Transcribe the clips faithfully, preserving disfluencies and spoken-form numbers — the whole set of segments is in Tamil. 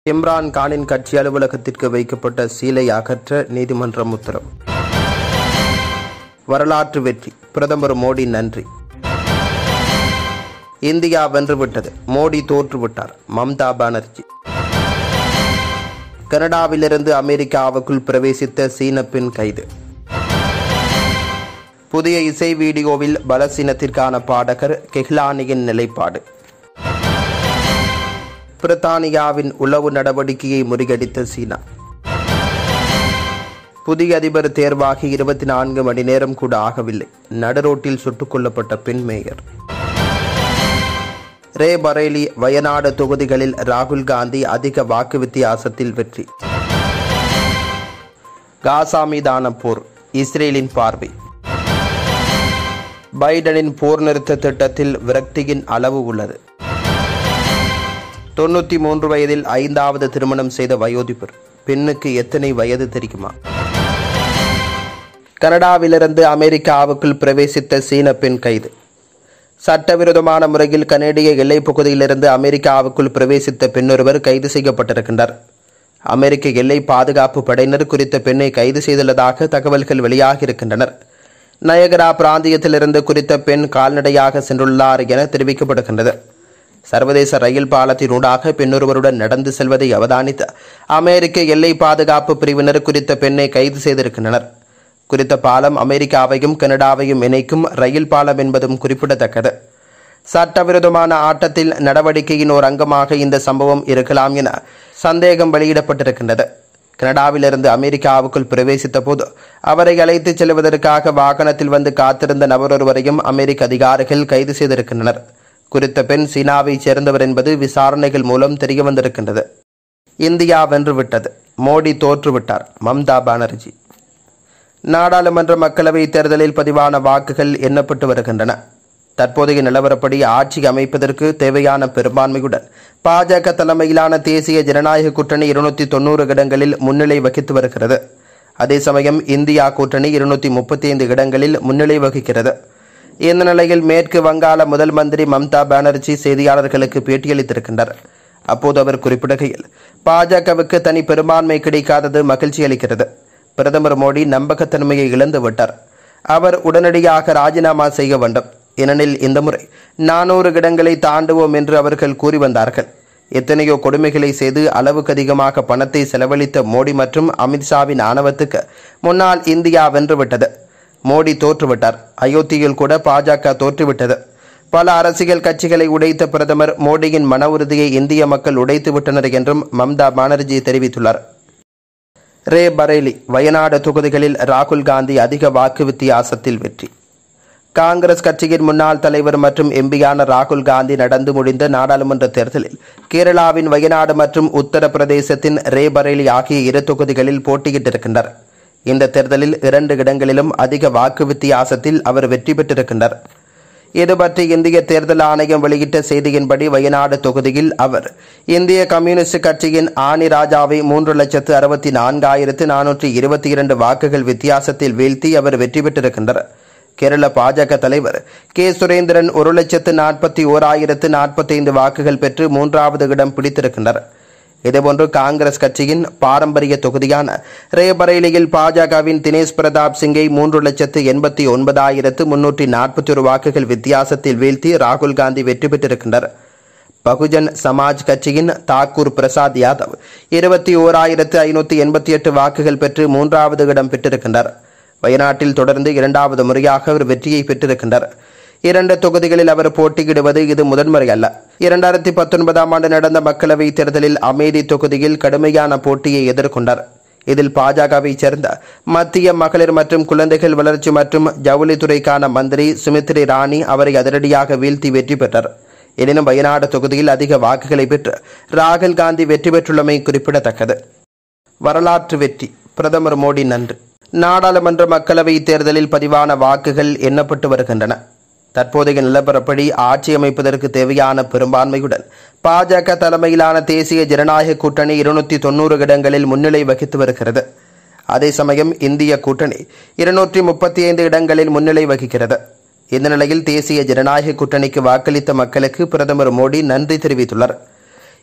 இம்ரான் கானின் கட்சி அலுவலகத்திற்கு வைக்கப்பட்ட சீலை அகற்ற நீதிமன்றம் உத்தரவு. வரலாற்று வெற்றி, பிரதமர் மோடி நன்றி. இந்தியா வென்றுவிட்டது, மோடி தோற்றுவிட்டார், மம்தா பானர்ஜி. கனடாவிலிருந்து அமெரிக்காவுக்குள் பிரவேசித்த சீன பெண் கைது. புதிய இசை வீடியோவில் பலசீனத்திற்கான பாடகர் கெஹ்லானியின் நிலைப்பாடு. பிரித்தானியாவின் உளவு நடவடிக்கையை முறியடித்த சீனா. புதிய அதிபர் தேர்வாகி இருபத்தி நான்கு மணி நேரம் கூட ஆகவில்லை, நடுரோட்டில் சுட்டுக் கொல்லப்பட்ட பெண் மேயர். ரே பரேலி வயநாடு தொகுதிகளில் ராகுல் காந்தி அதிக வாக்கு வித்தியாசத்தில் வெற்றி. காசா மீதான போர், இஸ்ரேலின் பார்வை. பைடனின் போர் நிறுத்த திட்டத்தில் விரக்தியின் அளவு உள்ளது. தொன்னூற்றி மூன்று வயதில் ஐந்தாவது திருமணம் செய்த வயோதிபர், பெண்ணுக்கு எத்தனை வயது தெரியுமா? கனடாவிலிருந்து அமெரிக்காவுக்குள் பிரவேசித்த சீன பெண் கைது. சட்டவிரோதமான முறையில் கனேடிய எல்லைப் பகுதியிலிருந்து அமெரிக்காவுக்குள் பிரவேசித்த பெண்ணொருவர் கைது செய்யப்பட்டிருக்கின்றார். அமெரிக்க எல்லை பாதுகாப்பு படையினர் குறித்த பெண்ணை கைது செய்துள்ளதாக தகவல்கள் வெளியாகியிருக்கின்றனர். நயகரா பிராந்தியத்திலிருந்து குறித்த பெண் கால்நடையாக சென்றுள்ளார் என தெரிவிக்கப்படுகின்றது. சர்வதேச ரயில் பாலத்தினூடாக பெண்ணொருவருடன் நடந்து செல்வதை அவதானித்த அமெரிக்க எல்லை பாதுகாப்பு பிரிவினர் குறித்த பெண்ணை கைது செய்திருக்கின்றனர். குறித்த பாலம் அமெரிக்காவையும் கனடாவையும் இணைக்கும் ரயில் பாலம் என்பதும் குறிப்பிடத்தக்கது. சட்டவிரோதமான ஆட்டத்தில் நடவடிக்கையின் ஒரு அங்கமாக இந்த சம்பவம் இருக்கலாம் என சந்தேகம் வெளியிடப்பட்டிருக்கின்றது. கனடாவிலிருந்து அமெரிக்காவுக்குள் பிரவேசித்த போது அவரை அழைத்துச் செல்வதற்காக வாகனத்தில் வந்து காத்திருந்த நபரொருவரையும் அமெரிக்க அதிகாரிகள் கைது செய்திருக்கின்றனர். குறித்த பெண் சீனாவைச் சேர்ந்தவர் என்பது விசாரணைகள் மூலம் தெரியவந்திருக்கின்றது. இந்தியா வென்றுவிட்டது, மோடி தோற்றுவிட்டார், மம்தா பானர்ஜி. நாடாளுமன்ற மக்களவைத் தேர்தலில் பதிவான வாக்குகள் எண்ணப்பட்டு வருகின்றன. தற்போதைய நிலவரப்படி ஆட்சி அமைப்பதற்கு தேவையான பெரும்பான்மையுடன் பாஜக தலைமையிலான தேசிய ஜனநாயக கூட்டணி இருநூற்றி தொன்னூறு இடங்களில் முன்னிலை வகித்து வருகிறது. அதே சமயம் இந்தியா கூட்டணி இருநூற்றி முப்பத்தி ஐந்து இடங்களில் முன்னிலை வகிக்கிறது. இந்த நிலையில் மேற்கு வங்காள முதல் மந்திரி மம்தா பானர்ஜி செய்தியாளர்களுக்கு பேட்டியளித்திருக்கின்றார். அப்போது அவர் குறிப்பிடுகையில், பாஜகவுக்கு தனி பெரும்பான்மை கிடைக்காதது மகிழ்ச்சி அளிக்கிறது. பிரதமர் மோடி நம்பகத்தன்மையை இழந்து விட்டார். அவர் உடனடியாக ராஜினாமா செய்ய வேண்டும். ஏனெனில் இந்த முறை நானூறு இடங்களை தாண்டுவோம் என்று அவர்கள் கூறி வந்தார்கள். எத்தனையோ கொடுமைகளை செய்து அளவுக்கு அதிகமாக பணத்தை செலவழித்த மோடி மற்றும் அமித்ஷாவின் ஆணவத்துக்கு முன்னால் இந்தியா வென்றுவிட்டது. மோடி தோற்றுவிட்டார். அயோத்தியில் கூட பாஜக தோற்றுவிட்டது. பல அரசியல் கட்சிகளை உடைத்த பிரதமர் மோடியின் மன உறுதியை இந்திய மக்கள் உடைத்து விட்டனர் என்றும் மம்தா பானர்ஜி தெரிவித்துள்ளார். ரே பரேலி வயநாடு தொகுதிகளில் ராகுல் காந்தி அதிக வாக்கு வித்தியாசத்தில் வெற்றி. காங்கிரஸ் கட்சியின் முன்னாள் தலைவர் மற்றும் எம்பியான ராகுல் காந்தி நடந்து முடிந்த நாடாளுமன்ற தேர்தலில் கேரளாவின் வயநாடு மற்றும் உத்தரப்பிரதேசத்தின் ரே பரேலி ஆகிய இரு தொகுதிகளில் போட்டியிட்டிருக்கின்றார். இந்த தேர்தலில் இரண்டு இடங்களிலும் அதிக வாக்கு வித்தியாசத்தில் அவர் வெற்றி பெற்றிருக்கின்றார். இதுபற்றி இந்திய தேர்தல் ஆணையம் வெளியிட்ட செய்தியின்படி வயநாடு தொகுதியில் அவர் இந்திய கம்யூனிஸ்ட் கட்சியின் ஆனி ராஜாவை மூன்று லட்சத்து அறுபத்தி நான்காயிரத்து நானூற்றி இருபத்தி இரண்டு வாக்குகள் வித்தியாசத்தில் வீழ்த்தி அவர் வெற்றி பெற்றிருக்கின்றார். கேரள பாஜக தலைவர் கே சுரேந்திரன் ஒரு லட்சத்து நாற்பத்தி ஓராயிரத்து நாற்பத்தி ஐந்து வாக்குகள் பெற்று மூன்றாவது இடம் பிடித்திருக்கின்றனர். இதேபோன்று காங்கிரஸ் கட்சியின் பாரம்பரிய தொகுதியான ரே பரேலியில் பாஜகவின் தினேஷ் பிரதாப் சிங்கை மூன்று லட்சத்து எண்பத்தி ஒன்பதாயிரத்து முன்னூற்றி நாற்பத்தி ஒரு வாக்குகள் வித்தியாசத்தில் வீழ்த்தி ராகுல் காந்தி வெற்றி பெற்றிருக்கின்றனர். பகுஜன் சமாஜ் கட்சியின் தாக்கூர் பிரசாத் யாதவ் இருபத்தி ஓராயிரத்து ஐநூற்றி எண்பத்தி எட்டு வாக்குகள் பெற்று மூன்றாவது இடம் பெற்றிருக்கின்றனர். வயநாட்டில் தொடர்ந்து இரண்டாவது முறையாக அவர் வெற்றியை பெற்றிருக்கின்றனர். இரண்டு தொகுதிகளில் அவர் போட்டியிடுவது இது முதன்முறை அல்ல. இரண்டாயிரத்தி பத்தொன்பதாம் ஆண்டு நடந்த மக்களவைத் தேர்தலில் அமேதி தொகுதியில் கடுமையான போட்டியை எதிர்கொண்டார். இதில் பாஜகவை சேர்ந்த மத்திய மகளிர் மற்றும் குழந்தைகள் வளர்ச்சி மற்றும் ஜவுளித்துறைக்கான மந்திரி சுமித்ரி ராணி அவரை அதிரடியாக வீழ்த்தி வெற்றி பெற்றார். எனினும் வயநாடு தொகுதியில் அதிக வாக்குகளை பெற்று ராகுல் காந்தி வெற்றி பெற்றுள்ளமை குறிப்பிடத்தக்கது. வரலாற்று வெற்றி, பிரதமர் மோடி நன்றி. நாடாளுமன்ற மக்களவைத் தேர்தலில் பதிவான வாக்குகள் எண்ணப்பட்டு வருகின்றன. தற்போதைய நிலவரப்படி ஆட்சி அமைப்பதற்கு தேவையான பெரும்பான்மையுடன் பாஜக தலைமையிலான தேசிய ஜனநாயக கூட்டணி இருநூற்றி தொன்னூறு இடங்களில் முன்னிலை வகித்து வருகிறது. அதே சமயம் இந்திய கூட்டணி இருநூற்றி முப்பத்தி ஐந்து இடங்களில் முன்னிலை வகிக்கிறது. இந்த நிலையில் தேசிய ஜனநாயக கூட்டணிக்கு வாக்களித்த மக்களுக்கு பிரதமர் மோடி நன்றி தெரிவித்துள்ளார்.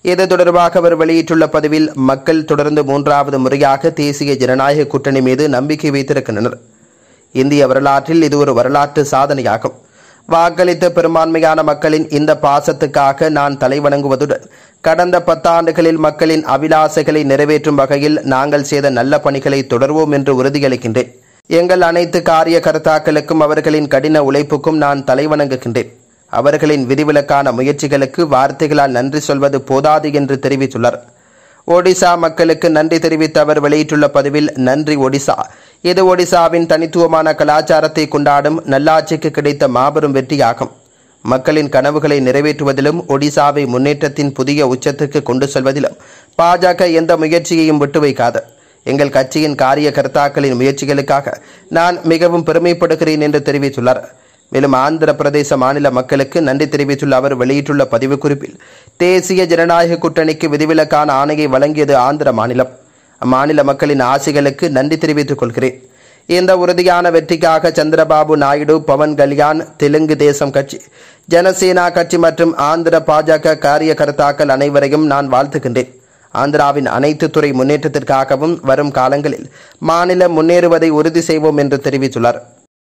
இது தொடர்பாக அவர் வெளியிட்டுள்ள பதிவில், மக்கள் தொடர்ந்து மூன்றாவது முறையாக தேசிய ஜனநாயக கூட்டணி மீது நம்பிக்கை வைத்திருக்கின்றனர். இந்திய வரலாற்றில் இது ஒரு வரலாற்று சாதனையாகும். வாக்களித்த பெரும்பான்மையான மக்களின் இந்த பாசத்துக்காக நான் தலைவணங்குவதுடன் கடந்த பத்தாண்டுகளில் மக்களின் அபிலாசைகளை நிறைவேற்றும் வகையில் நாங்கள் செய்த நல்ல பணிகளை தொடர்வோம் என்று உறுதியளிக்கின்றேன். எங்கள் அனைத்து காரிய கர்த்தாக்களுக்கும் அவர்களின் கடின உழைப்புக்கும் நான் தலைவணங்குகின்றேன். அவர்களின் விதிவிலக்கான முயற்சிகளுக்கு வார்த்தைகளால் நன்றி சொல்வது போதாது என்று தெரிவித்துள்ளார். ஒடிசா மக்களுக்கு நன்றி தெரிவித்த அவர் வெளியிட்டுள்ள பதிவில், நன்றி ஒடிசா. இது ஒடிசாவின் தனித்துவமான கலாச்சாரத்தை கொண்டாடும் நல்லாட்சிக்கு கிடைத்த மாபெரும் வெற்றியாகும். மக்களின் கனவுகளை நிறைவேற்றுவதிலும் ஒடிசாவை முன்னேற்றத்தின் புதிய உச்சத்துக்கு கொண்டு செல்வதிலும் பாஜக எந்த முயற்சியையும் விட்டு வைக்காது. எங்கள் கட்சியின் காரிய கர்த்தாக்களின் முயற்சிகளுக்காக நான் மிகவும் பெருமைப்படுகிறேன் என்று தெரிவித்துள்ளார். மேலும் ஆந்திர பிரதேச மாநில மக்களுக்கு நன்றி தெரிவித்துள்ள அவர் வெளியிட்டுள்ள பதிவு குறிப்பில், தேசிய ஜனநாயக கூட்டணிக்கு விதிவிலக்கான ஆணையை வழங்கியது ஆந்திர மாநிலம். அம்மாநில மக்களின் ஆசைகளுக்கு நன்றி தெரிவித்துக் கொள்கிறேன். இந்த உறுதியான வெற்றிக்காக சந்திரபாபு நாயுடு, பவன் கல்யாண், தெலுங்கு தேசம் கட்சி, ஜனசேனா கட்சி மற்றும் ஆந்திர பாஜக காரிய கர்த்தாக்கள் அனைவரையும் நான் வாழ்த்துகின்றேன். ஆந்திராவின் அனைத்து துறை முன்னேற்றத்திற்காகவும் வரும் காலங்களில் மாநிலம் முன்னேறுவதை உறுதி செய்வோம் என்று தெரிவித்துள்ளார்.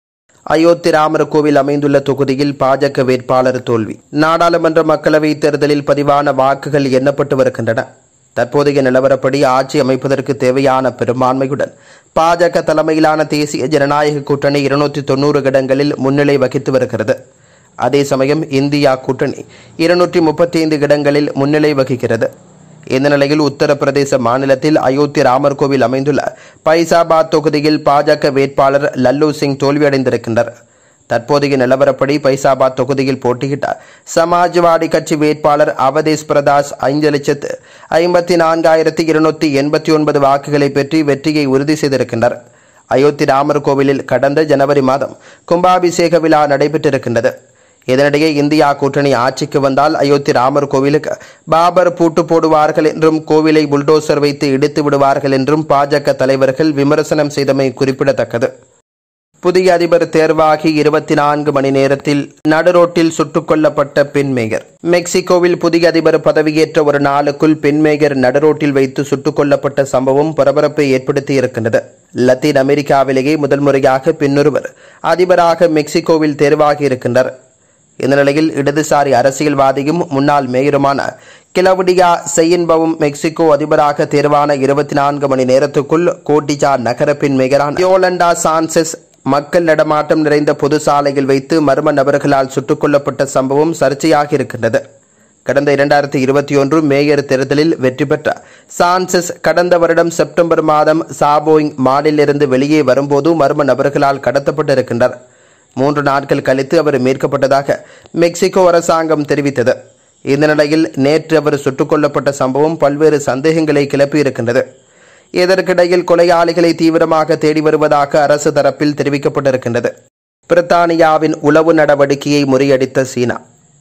அயோத்தி ராமர் கோவில் அமைந்துள்ள தொகுதியில் பாஜக வேட்பாளர் தோல்வி. நாடாளுமன்ற மக்களவைத் தேர்தலில் பதிவான வாக்குகள் எண்ணப்பட்டு வருகின்றன. தற்போதைய நிலவரப்படி ஆட்சி அமைப்பதற்கு தேவையான பெரும்பான்மையுடன் பாஜக தலைமையிலான தேசிய ஜனநாயக கூட்டணி இருநூற்றி தொன்னூறு இடங்களில் முன்னிலை வகித்து வருகிறது. அதே சமயம் இந்தியா கூட்டணி இருநூற்றி முப்பத்தி ஐந்து இடங்களில் முன்னிலை வகிக்கிறது. இந்த நிலையில் உத்தரப்பிரதேச மாநிலத்தில் அயோத்தி ராமர் கோவில் அமைந்துள்ள பைசாபாத் தொகுதியில் பாஜக வேட்பாளர் லல்லு சிங் தோல்வியடைந்திருக்கின்றனர். தற்போதைய நிலவரப்படி பைசாபாத் தொகுதியில் போட்டியிட்ட சமாஜ்வாடி கட்சி வேட்பாளர் அவதேஷ் பிரதாஸ் ஐந்து லட்சத்து ஐம்பத்தி நான்காயிரத்தி இருநூத்தி எண்பத்தி ஒன்பது வாக்குகளை பெற்று வெற்றியை உறுதி செய்திருக்கின்றனர். அயோத்தி ராமர் கோவிலில் கடந்த ஜனவரி மாதம் கும்பாபிஷேக விழா நடைபெற்றிருக்கின்றது. இதனிடையே இந்தியா கூட்டணி ஆட்சிக்கு வந்தால் அயோத்தி ராமர் கோவிலுக்கு பாபர் பூட்டு போடுவார்கள் என்றும் கோவிலை புல்டோசர் வைத்து இடித்து விடுவார்கள் என்றும் பாஜக தலைவர்கள் விமர்சனம் செய்தமை குறிப்பிடத்தக்கது. புதிய அதிபர் தேர்வாகி இருபத்தி நான்கு மணி நேரத்தில் நடுரோட்டில் சுட்டுக் கொல்லப்பட்ட பெண் மேயர். மெக்சிகோவில் புதிய அதிபர் பதவியேற்ற ஒரு நாளுக்குள் பெண் மேயர் நடுரோட்டில் வைத்து சுட்டுக் கொல்லப்பட்ட சம்பவம் பரபரப்பை ஏற்படுத்தி இருக்கின்றது. லத்தீன் அமெரிக்காவிலேயே முதல் முறையாக பெண்ணொருவர் அதிபராக மெக்சிகோவில் தேர்வாகி இருக்கின்றனர். இந்த நிலையில் இடதுசாரி அரசியல்வாதியும் முன்னாள் மேயருமான கிளவுடியா செயின்பவும் மெக்சிகோ அதிபராக தேர்வான இருபத்தி நான்கு மணி நேரத்துக்குள் கோட்டிஜா நகர பெண் மேயரான யோலண்டா சான்செஸ் மக்கள் நடமாட்டம் நிறைந்த பொது சாலையில் வைத்து மர்ம நபர்களால் சுட்டுக் கொல்லப்பட்ட சம்பவம் சர்ச்சையாக இருக்கின்றது. கடந்த இரண்டாயிரத்தி இருபத்தி ஒன்று மேயர் தேர்தலில் வெற்றி பெற்ற சான்செஸ் கடந்த வருடம் செப்டம்பர் மாதம் சாபோயிங் மாலிலிருந்து வெளியே வரும்போது மர்ம நபர்களால் கடத்தப்பட்டிருக்கின்றனர். மூன்று நாட்கள் கழித்து அவர் மீட்கப்பட்டதாக மெக்சிகோ அரசாங்கம் தெரிவித்தது. இந்த நிலையில் நேற்று அவர் சுட்டுக் கொல்லப்பட்ட சம்பவம் பல்வேறு சந்தேகங்களை கிளப்பியிருக்கின்றது. இதற்கிடையில் கொலையாளிகளை தீவிரமாக தேடி வருவதாக அரசு தரப்பில் தெரிவிக்கப்பட்டிருக்கின்றது. பிரித்தானியாவின் உளவு நடவடிக்கையை முறியடித்த சீனா.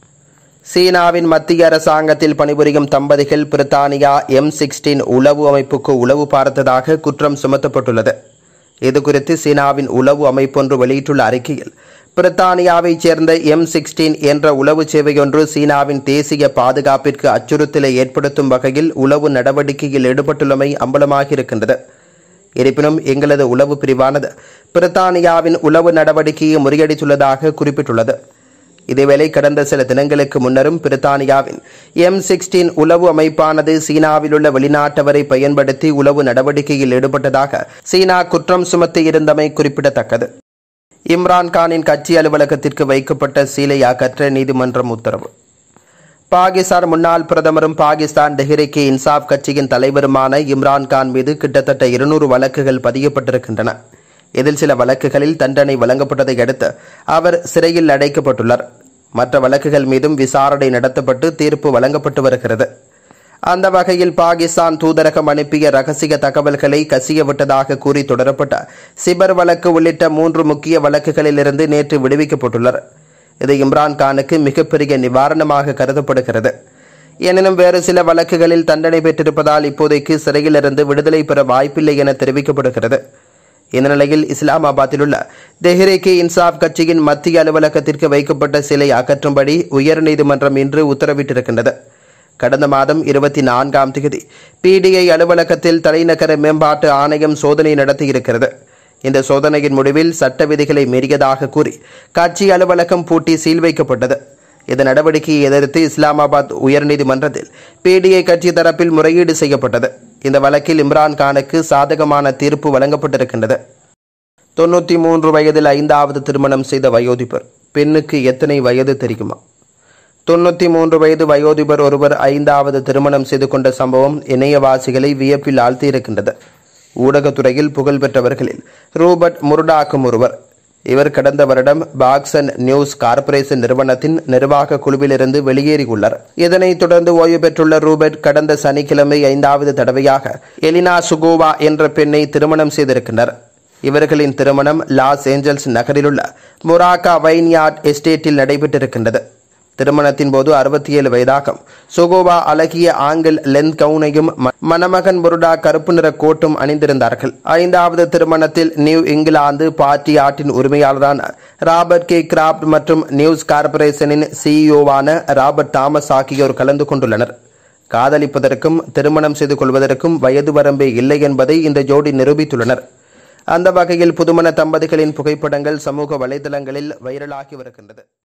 சீனாவின் மத்திய அரசாங்கத்தில் பணிபுரியும் தம்பதிகள் பிரித்தானியா எம் சிக்ஸ்டீன் உளவு அமைப்புக்கு உளவு பார்த்ததாக குற்றம் சுமத்தப்பட்டுள்ளது. இதுகுறித்து சீனாவின் உளவு அமைப்பொன்று வெளியிட்டுள்ள அறிக்கையில், பிரித்தானியாவைச் சேர்ந்த எம் சிக்ஸ்டீன் என்ற உளவு சேவையொன்று சீனாவின் தேசிய பாதுகாப்பிற்கு அச்சுறுத்தலை ஏற்படுத்தும் வகையில் உளவு நடவடிக்கையில் ஈடுபட்டுள்ளமை அம்பலமாகியிருக்கின்றது. இருப்பினும் எங்களது உளவு பிரிவானது பிரித்தானியாவின் உளவு நடவடிக்கையை முறியடித்துள்ளதாக குறிப்பிட்டுள்ளது. இதேவேளை கடந்த சில தினங்களுக்கு முன்னரும் பிரித்தானியாவின் எம் சிக்ஸ்டீன் உளவு அமைப்பானது சீனாவில் உள்ள வெளிநாட்டவரை பயன்படுத்தி உளவு நடவடிக்கையில் ஈடுபட்டதாக சீனா குற்றம் சுமத்தியிருந்தமை குறிப்பிடத்தக்கது. இம்ரான்கானின் கட்சி அலுவலகத்திற்கு வைக்கப்பட்ட சீலை அகற்ற நீதிமன்றம் உத்தரவு. பாகிஸ்தான் முன்னாள் பிரதமரும் பாகிஸ்தான் தெஹ்ரிக் இன்சாப் கட்சியின் தலைவருமான இம்ரான்கான் மீது கிட்டத்தட்ட இருநூறு வழக்குகள் பதியப்பட்டிருக்கின்றன. இதில் சில வழக்குகளில் தண்டனை வழங்கப்பட்டதை அடுத்து அவர் சிறையில் அடைக்கப்பட்டுள்ளார். மற்ற வழக்குகள் மீதும் விசாரணை நடத்தப்பட்டு தீர்ப்பு வழங்கப்பட்டு வருகிறது. அந்த வகையில் பாகிஸ்தான் தூதரகம் அனுப்பிய ரகசிய தகவல்களை கசியவிட்டதாக கூறி தொடரப்பட்ட சிபர் வழக்கு உள்ளிட்ட மூன்று முக்கிய வழக்குகளிலிருந்து நேற்று விடுவிக்கப்பட்டுள்ளார். இது இம்ரான்கானுக்கு மிகப்பெரிய நிவாரணமாக கருதப்படுகிறது. எனினும் வேறு சில வழக்குகளில் தண்டனை பெற்றிருப்பதால் இப்போதைக்கு சிறையிலிருந்து விடுதலை பெற வாய்ப்பில்லை என தெரிவிக்கப்படுகிறது. இந்த நிலையில் இஸ்லாமாபாத்தில் உள்ள தெஹ்ரிக் இன்சாப் கட்சியின் மத்திய அலுவலகத்திற்கு வைக்கப்பட்ட சிலை அகற்றும்படி உயர்நீதிமன்றம் இன்று உத்தரவிட்டிருக்கின்றது. கடந்த மாதம் இருபத்தி நான்காம் தேதி பிடிஐ அலுவலகத்தில் தலைநகர மேம்பாட்டு ஆணையம் சோதனை நடத்தியிருக்கிறது. இந்த சோதனையின் முடிவில் சட்ட விதிகளை மீறியதாக கூறி கட்சி அலுவலகம் பூட்டி சீல் வைக்கப்பட்டது. இந்த நடவடிக்கையை எதிர்த்து இஸ்லாமாபாத் உயர்நீதிமன்றத்தில் பிடிஐ கட்சி தரப்பில் முறையீடு செய்யப்பட்டது. இந்த வழக்கில் இம்ரான்கானுக்கு சாதகமான தீர்ப்பு வழங்கப்பட்டிருக்கின்றது. தொன்னூற்றி மூன்று வயதில் ஐந்தாவது திருமணம் செய்த வயோதிபர். பெண்ணுக்கு எத்தனை வயது தெரியுமா? தொன்னூற்றி மூன்று வயது வயோதிபர் ஒருவர் ஐந்தாவது திருமணம் செய்து கொண்ட சம்பவம் இணையவாசிகளை வியப்பில் ஆழ்த்தியிருக்கின்றது. ஊடகத்துறையில் புகழ்பெற்றவர்களில் ரூபர்ட் முர்டாக்கும் ஒருவர். இவர் கடந்த வருடம் பாக்சன் நியூஸ் கார்ப்பரேஷன் நிறுவனத்தின் நிர்வாக குழுவிலிருந்து வெளியேறியுள்ளார். இதனைத் தொடர்ந்து ஓய்வு பெற்றுள்ள ரூபர்ட் கடந்த சனிக்கிழமை ஐந்தாவது தடவையாக எலினா சுகோவா என்ற பெண்ணை திருமணம் செய்திருக்கின்றனர். இவர்களின் திருமணம் லாஸ் ஏஞ்சல்ஸ் நகரிலுள்ள மொராக்கா வைன்யார்ட் எஸ்டேட்டில் நடைபெற்றிருக்கின்றது. திருமணத்தின் போது அறுபத்தி ஏழு வயதாகும் சுகோவா அழகிய ஆங்கிள் லென்த் கவுனையும் மணமகன் முருடா கருப்பு நிற கோட்டும் அணிந்திருந்தார்கள். ஐந்தாவது திருமணத்தில் நியூ இங்கிலாந்து பார்ட்டி ஆட்டின் உரிமையாளரான ராபர்ட் கே கிராப்ட் மற்றும் நியூஸ் கார்ப்பரேஷனின் சிஇஓவான ராபர்ட் தாமஸ் ஆகியோர் கலந்து கொண்டுள்ளனர். காதலிப்பதற்கும் திருமணம் செய்து கொள்வதற்கும் வயது வரம்பே இல்லை என்பதை இந்த ஜோடி நிரூபித்துள்ளனர். அந்த வகையில் புதுமண தம்பதிகளின் புகைப்படங்கள் சமூக வலைதளங்களில் வைரலாகி வருகின்றது.